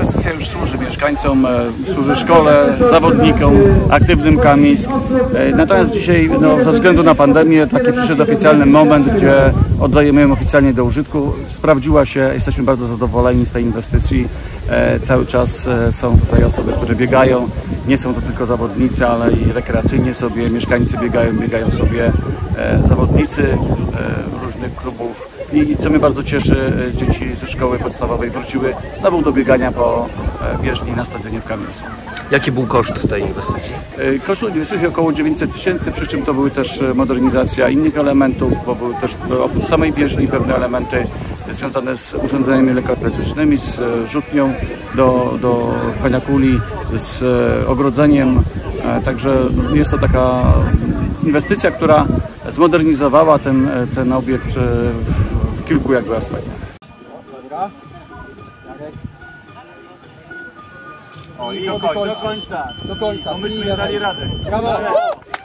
inwestycja już służy mieszkańcom, służy szkole, zawodnikom, aktywnym Kamińsk. Natomiast dzisiaj ze względu na pandemię taki przyszedł oficjalny moment, gdzie oddajemy ją oficjalnie do użytku. Sprawdziła się, jesteśmy bardzo zadowoleni z tej inwestycji. Cały czas są tutaj osoby, które biegają. Nie są to tylko zawodnicy, ale i rekreacyjnie sobie mieszkańcy biegają sobie zawodnicy różnych klubów. I co mnie bardzo cieszy, dzieci ze szkoły podstawowej wróciły znowu do biegania po bieżni na stadionie w Kamińsku. Jaki był koszt tej inwestycji? Koszt inwestycji około 900 000, przy czym to były też modernizacja innych elementów, bo były też oprócz samej bieżni pewne elementy związane z urządzeniami lekkoatletycznymi, z rzutnią do pchania kuli, z ogrodzeniem. Także jest to taka inwestycja, która zmodernizowała ten obiekt w kilku jakby aspektach. O, i do końca. Do końca. Myśmy dali radę. Brawo!